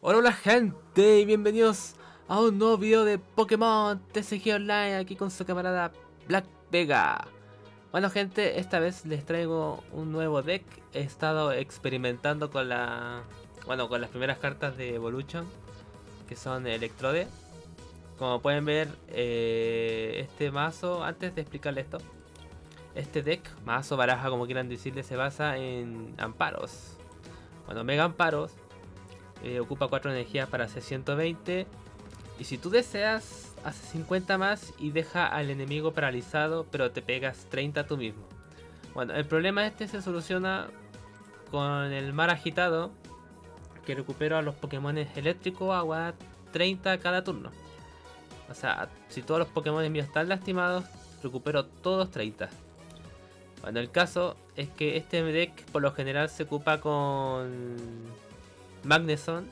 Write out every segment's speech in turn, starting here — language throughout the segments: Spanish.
Hola, hola gente y bienvenidos a un nuevo video de Pokémon TCG Online aquí con su camarada Black Vega. Bueno gente, esta vez les traigo un nuevo deck. He estado experimentando con con las primeras cartas de Evolution, que son Electrode. Como pueden ver, este mazo, antes de explicarles esto, este deck, mazo, baraja, como quieran decirle, se basa en amparos. Bueno, Mega Amparos. Ocupa 4 energías para hacer 120. Y si tú deseas, hace 50 más y deja al enemigo paralizado, pero te pegas 30 tú mismo. Bueno, el problema este se soluciona con el mar agitado, que recupera a los Pokémon eléctrico agua 30 cada turno. O sea, si todos los Pokémon míos están lastimados, recupero todos 30. Bueno, el caso es que este deck por lo general se ocupa con Magneson,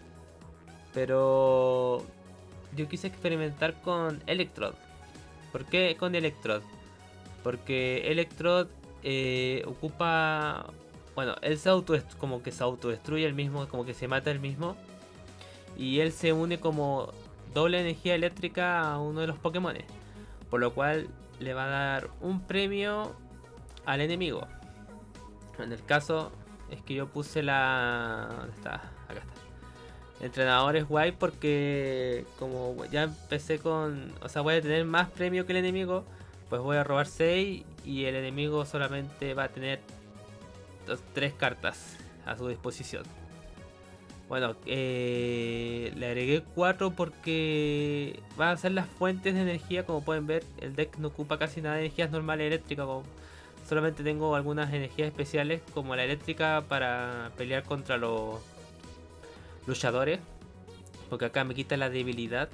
pero yo quise experimentar con Electrode. ¿Por qué con Electrode? Porque Electrode ocupa... Bueno, él como que se autodestruye el mismo, como que se mata el mismo. Y él se une como doble energía eléctrica a uno de los Pokémon. Por lo cual le va a dar un premio al enemigo. En el caso es que yo puse la... ¿Dónde está? Acá está. Entrenador es guay porque como ya empecé con... O sea, voy a tener más premio que el enemigo. Pues voy a robar 6 y el enemigo solamente va a tener 3 cartas a su disposición. Bueno, le agregué 4 porque van a ser las fuentes de energía. Como pueden ver, el deck no ocupa casi nada de energías normales eléctricas. Solamente tengo algunas energías especiales como la eléctrica para pelear contra los luchadores, porque acá me quita la debilidad.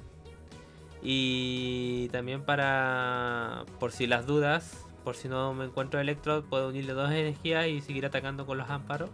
Y también para, por si las dudas, por si no me encuentro Electro, puedo unirle 2 energías y seguir atacando con los amparos.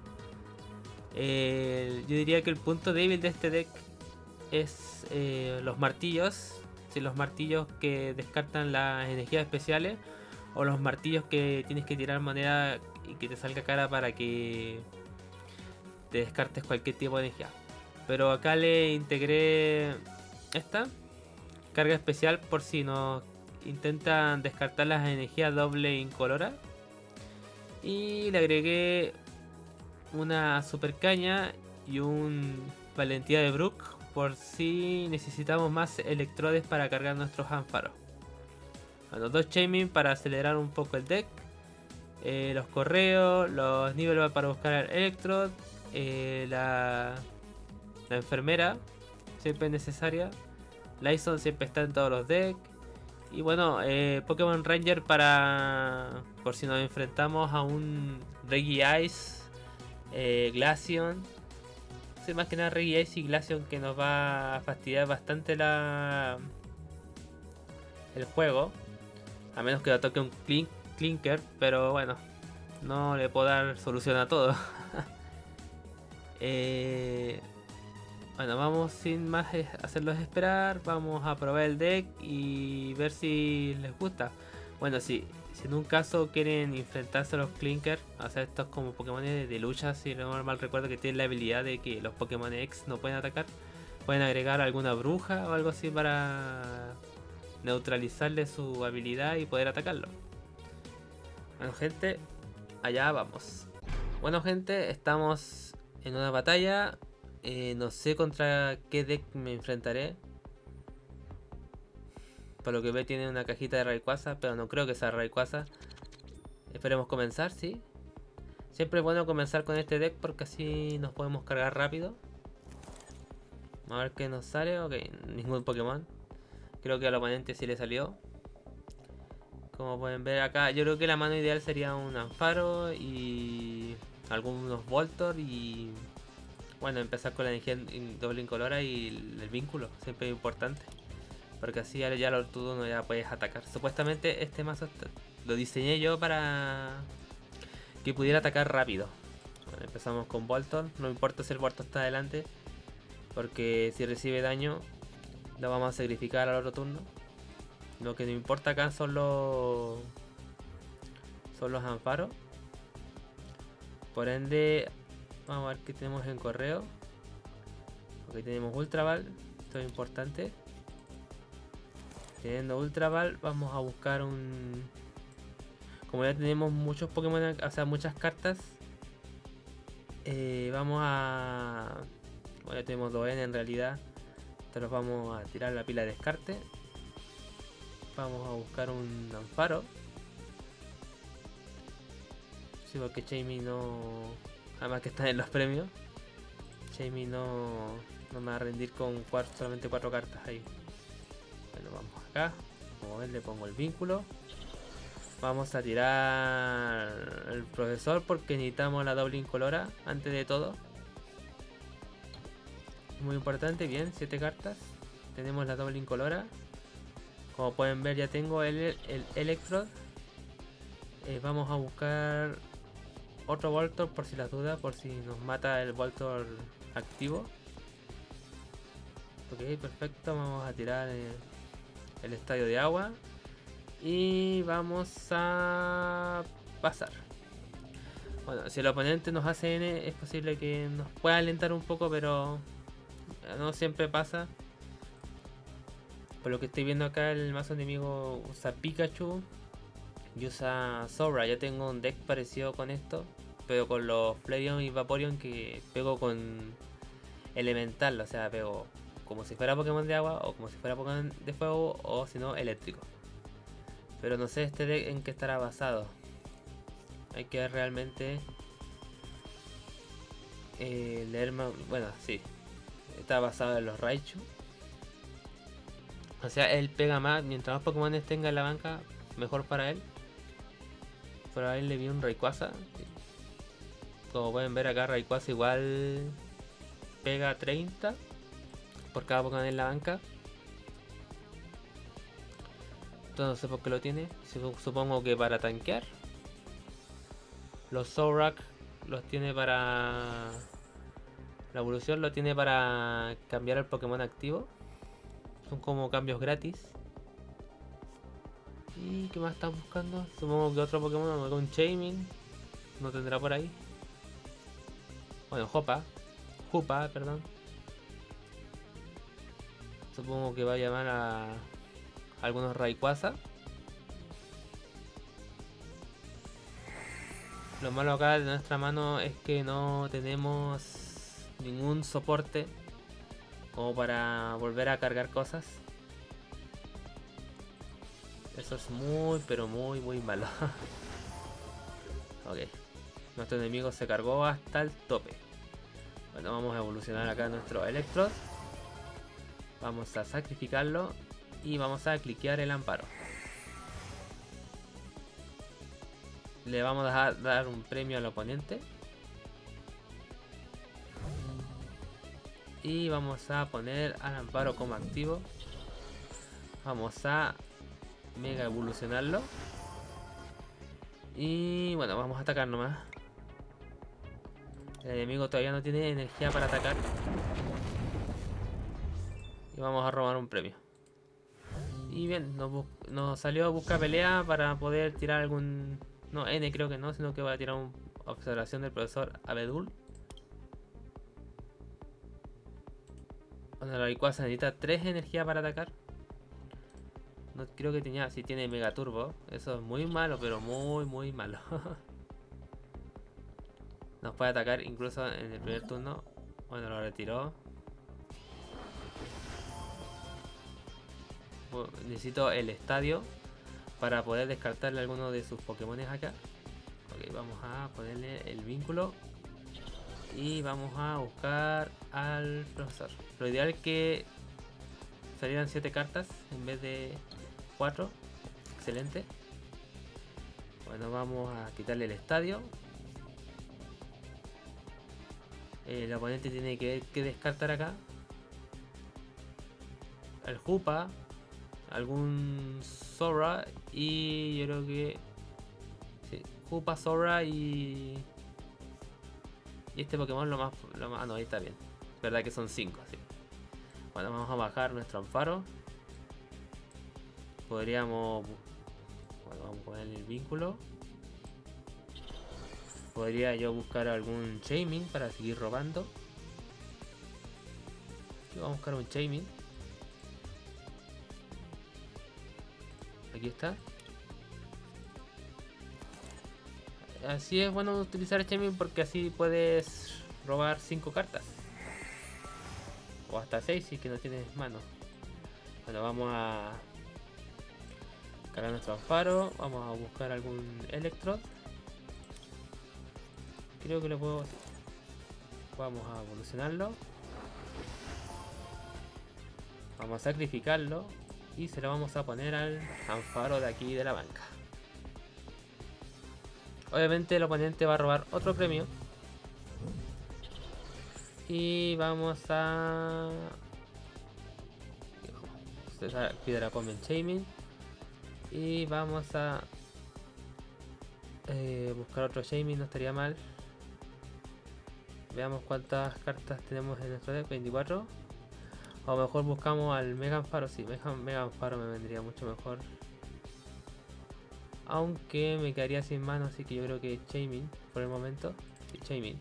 Yo diría que el punto débil de este deck es los martillos. Si los martillos que descartan las energías especiales, o los martillos que tienes que tirar moneda y que te salga cara para que te descartes cualquier tipo de energía. Pero acá le integré esta carga especial por si nos intentan descartar las energías doble incolora. Y le agregué una super caña y un valentía de Brook por si necesitamos más electrodes para cargar nuestros amparos. Bueno, 2 Chaimin para acelerar un poco el deck. Los correos, los niveles para buscar el Electrode. La enfermera siempre es necesaria. Lyson siempre está en todos los decks. Y bueno, Pokémon Ranger para... por si nos enfrentamos a un Regice, Glaceon. Sí, más que nada Regice y Glaceon, que nos va a fastidiar bastante el juego. A menos que lo toque un Clinker, pero bueno, no le puedo dar solución a todo. Bueno, vamos sin más hacerlos esperar. Vamos a probar el deck y ver si les gusta. Bueno, si en un caso quieren enfrentarse a los Clinker, o sea, estos como Pokémon de lucha, si no mal recuerdo, que tienen la habilidad de que los Pokémon X no pueden atacar, pueden agregar alguna bruja o algo así para neutralizarle su habilidad y poder atacarlo. Bueno gente, allá vamos. Bueno gente, estamos en una batalla. No sé contra qué deck me enfrentaré. Por lo que ve tiene una cajita de Rayquaza, pero no creo que sea Rayquaza. Esperemos comenzar, sí. Siempre es bueno comenzar con este deck porque así nos podemos cargar rápido. Vamos a ver qué nos sale. Ok, ningún Pokémon. Creo que al oponente sí le salió. Como pueden ver acá, yo creo que la mano ideal sería un Amparo y algunos Voltor y... bueno, empezar con la energía doble incolora y el vínculo, siempre es importante. Porque así ya lo no ya puedes atacar. Supuestamente este mazo lo diseñé yo para que pudiera atacar rápido. Bueno, empezamos con Voltor, no importa si el Voltor está adelante, porque si recibe daño lo vamos a sacrificar al otro turno. Lo que no importa acá son los amparos. Por ende, vamos a ver qué tenemos en correo. Aquí tenemos Ultra Ball, esto es importante. Teniendo Ultra Ball, vamos a buscar un... Como ya tenemos muchos Pokémon, o sea, muchas cartas, vamos a... Bueno, ya tenemos 2N en realidad. Entonces vamos a tirar la pila de descarte. Vamos a buscar un Amparo. Sí, porque Jamie no... Además que está en los premios. Jamie no me va a rendir con solamente 4 cartas ahí. Bueno, vamos acá. Como ven, le pongo el vínculo. Vamos a tirar el profesor porque necesitamos la doble incolora antes de todo. Muy importante, bien, 7 cartas. Tenemos la doble incolora. Como pueden ver, ya tengo el Electrode. Vamos a buscar otro Voltor por si las dudas, por si nos mata el Voltor activo. Ok, perfecto. Vamos a tirar el estadio de agua. Y vamos a pasar. Bueno, si el oponente nos hace N, es posible que nos pueda alentar un poco, pero no siempre pasa. Por lo que estoy viendo acá, el mazo enemigo usa Pikachu y usa Sora. Ya tengo un deck parecido con esto, pero con los Flareon y Vaporeon, que pego con elemental, o sea, pego como si fuera Pokémon de agua o como si fuera Pokémon de fuego, o si no, eléctrico. Pero no sé este deck en qué estará basado. Hay que realmente leer más. Bueno, sí, está basado en los Raichu. O sea, él pega más. Mientras más Pokémon tenga en la banca, mejor para él. Pero a él le vi un Rayquaza. Como pueden ver acá, Rayquaza igual pega 30 por cada Pokémon en la banca. Entonces no sé por qué lo tiene. Supongo que para tanquear. Los Zoroark los tiene para... La evolución lo tiene para cambiar el Pokémon activo. Son como cambios gratis. ¿Y qué más están buscando? Supongo que otro Pokémon, un Chaimin. No tendrá por ahí. Bueno, Hoopa, perdón. Supongo que va a llamar a algunos Rayquaza. Lo malo acá de nuestra mano es que no tenemos ningún soporte como para volver a cargar cosas. Eso es muy, pero muy, muy malo. Ok. Nuestro enemigo se cargó hasta el tope. Bueno, vamos a evolucionar acá nuestro Electrode. Vamos a sacrificarlo y vamos a cliquear el amparo. Le vamos a dar un premio al oponente. Y vamos a poner al amparo como activo. Vamos a mega evolucionarlo. Y bueno, vamos a atacar nomás. El enemigo todavía no tiene energía para atacar. Y vamos a robar un premio. Y bien, nos salió a buscar pelea para poder tirar algún... No, N creo que no, sino que va a tirar una observación del profesor Abedul. Bueno, la Rayquaza necesita 3 energía para atacar. No creo que tenía, si tiene Mega Turbo. Eso es muy malo, pero muy, muy malo. Nos puede atacar incluso en el primer turno. Bueno, lo retiró. Necesito el estadio para poder descartarle alguno de sus Pokémones acá. Ok, vamos a ponerle el vínculo. Y vamos a buscar al profesor. Lo ideal es que salieran 7 cartas en vez de 4. Excelente. Bueno, vamos a quitarle el estadio. El oponente tiene que descartar acá. El Hoopa, algún Sora y yo creo que sí, Hoopa, Sora y este Pokémon lo más... Ah, no, ahí está bien. Verdad que son 5, sí. Bueno, vamos a bajar nuestro amparo. Podríamos... Bueno, vamos a poner el vínculo. Podría yo buscar algún Chaimin para seguir robando. Aquí vamos a buscar un Shaymin. Aquí está. Así es bueno utilizar Shaymin porque así puedes robar 5 cartas. O hasta 6 si que no tienes mano. Bueno, vamos a cargar nuestro Amparo. Vamos a buscar algún Electrode. Creo que lo puedo... Vamos a evolucionarlo. Vamos a sacrificarlo. Y se lo vamos a poner al Amparo de aquí de la banca. Obviamente el oponente va a robar otro premio. Y vamos a Piedra Pomen Shaymin. Y vamos a buscar otro Shaymin, no estaría mal. Veamos cuántas cartas tenemos en nuestro deck, 24. O mejor buscamos al Mega Amparo, sí, Mega Amparo me vendría mucho mejor. Aunque me quedaría sin mano, así que yo creo que Shaymin por el momento. Sí, Shaymin.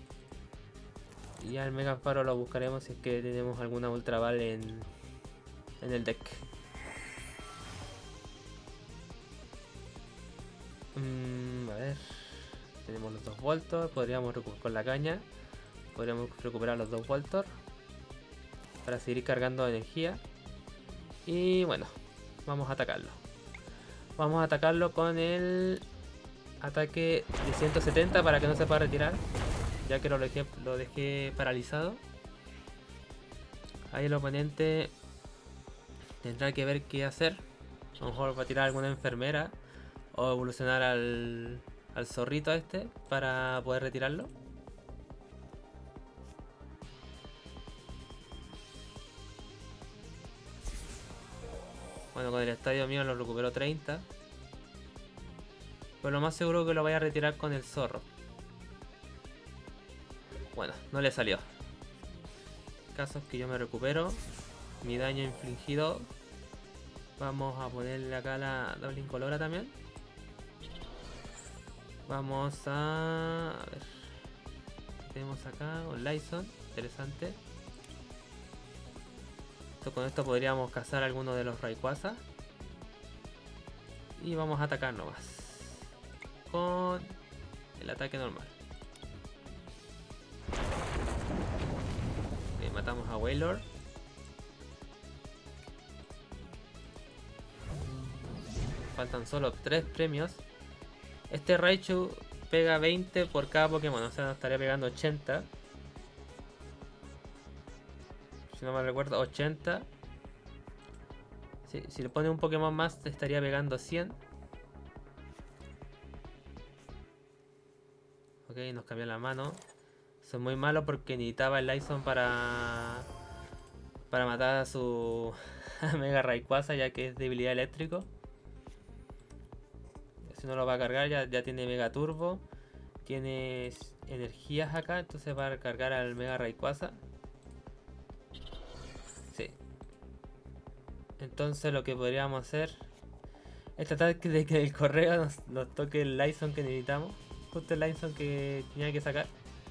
Y al Mega Amparo lo buscaremos si es que tenemos alguna Ultra Ball en el deck. A ver. Tenemos los 2 Voltor. Podríamos recuperar con la caña. Podríamos recuperar los 2 Voltor para seguir cargando energía. Y bueno, vamos a atacarlo. Vamos a atacarlo con el ataque de 170 para que no se pueda retirar, ya que lo dejé paralizado. Ahí el oponente tendrá que ver qué hacer. A lo mejor va a tirar alguna enfermera o evolucionar al zorrito este para poder retirarlo. Bueno, con el estadio mío lo recupero 30. Pero lo más seguro que lo vaya a retirar con el zorro. Bueno, no le salió. El caso es que yo me recupero. Mi daño infligido. Vamos a ponerle acá la doble incolora también. Vamos a ver. Tenemos acá un Lyson. Interesante. Con esto podríamos cazar alguno de los Rayquaza. Y vamos a atacar nomás con el ataque normal. Okay, matamos a Wailord. Faltan solo 3 premios. Este Raichu pega 20 por cada Pokémon, o sea, nos estaría pegando 80. Si no me recuerdo, 80. Sí, si le pone un Pokémon más, te estaría pegando 100. Ok, nos cambió la mano. Eso es muy malo porque necesitaba el Lyson para matar a su Mega Rayquaza, ya que es debilidad eléctrico. Si no lo va a cargar, ya tiene Mega Turbo. Tiene energías acá, entonces va a cargar al Mega Rayquaza. Sí. Entonces lo que podríamos hacer es tratar de que el correo nos toque el Lyson que necesitamos. Justo el Lyson que tenía que sacar.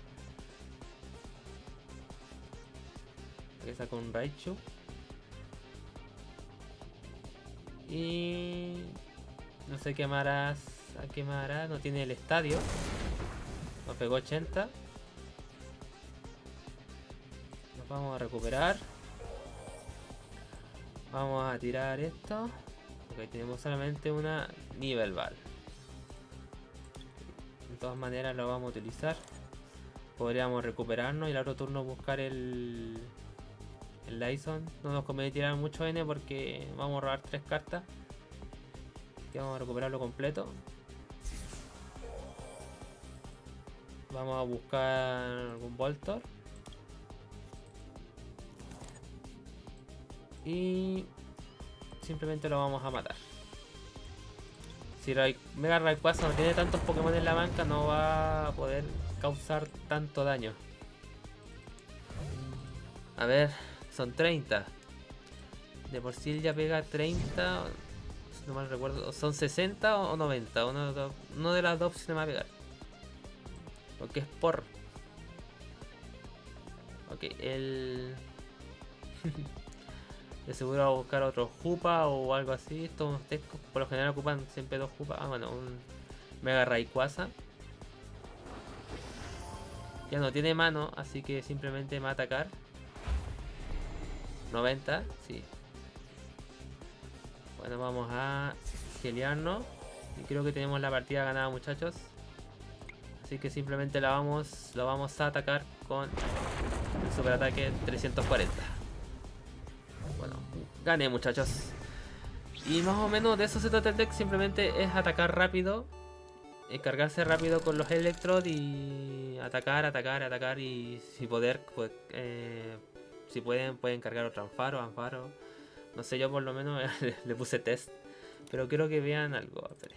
Aquí saco un Raichu. Y no sé qué hará. No tiene el estadio. Nos pegó 80. Nos vamos a recuperar. Vamos a tirar esto. Ok, tenemos solamente una Nivel Ball. De todas maneras lo vamos a utilizar. Podríamos recuperarnos y el otro turno buscar el Lyson. No nos conviene tirar mucho N porque vamos a robar 3 cartas. Aquí vamos a recuperarlo completo. Vamos a buscar algún Voltor. Y simplemente lo vamos a matar. Si Mega Rayquaza no tiene tantos Pokémon en la banca, no va a poder causar tanto daño. A ver, son 30. De por sí ya pega 30. Si no mal recuerdo, son 60 o 90. Uno de las dos opciones va a pegar. Porque es por. Ok, el De seguro va a buscar otro Jupa o algo así. Estos Tescos por lo general ocupan siempre dos Jupas. Ah, bueno, un Mega Rayquaza. Ya no tiene mano, así que simplemente me va a atacar. 90, sí. Bueno, vamos a gelearnos. Y creo que tenemos la partida ganada, muchachos. Así que simplemente lo vamos a atacar con el super ataque 340. Bueno, gané, muchachos. Y más o menos de eso se trata el deck. Simplemente es atacar rápido, cargarse rápido con los Electrode y atacar, atacar, atacar. Y si poder, pues, si pueden cargar otro Anfaro. No sé, yo por lo menos le puse test. Pero quiero que vean algo. Espere.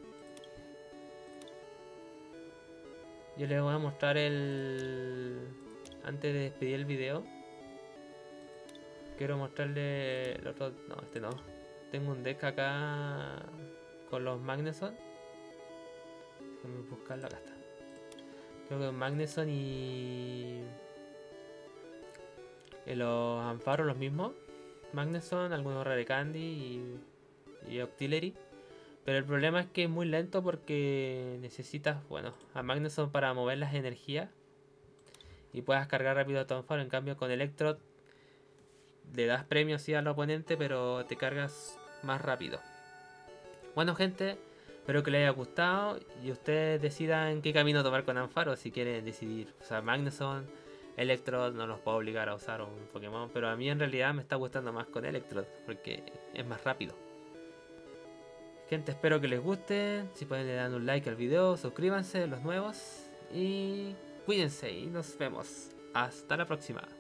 Yo les voy a mostrar antes de despedir el video. Quiero mostrarle el otro. No, este no. Tengo un deck acá con los Magneson. Déjenme buscarlo, acá está. Creo que Magneson y los Anfaro los mismos. Magneson, algunos Rare Candy y Octillery. Pero el problema es que es muy lento porque necesitas, bueno, a Magneson para mover las energías y puedas cargar rápido a tu Anfaro. En cambio con Electrode le das premios sí al oponente, pero te cargas más rápido. Bueno, gente, espero que les haya gustado y ustedes decidan qué camino tomar con Anfaro. Si quieren decidir usar Magneson, Electrode, no los puedo obligar a usar un Pokémon, pero a mí en realidad me está gustando más con Electrode porque es más rápido. Gente, espero que les guste. Si pueden le dan un like al video, suscríbanse los nuevos y cuídense y nos vemos. Hasta la próxima.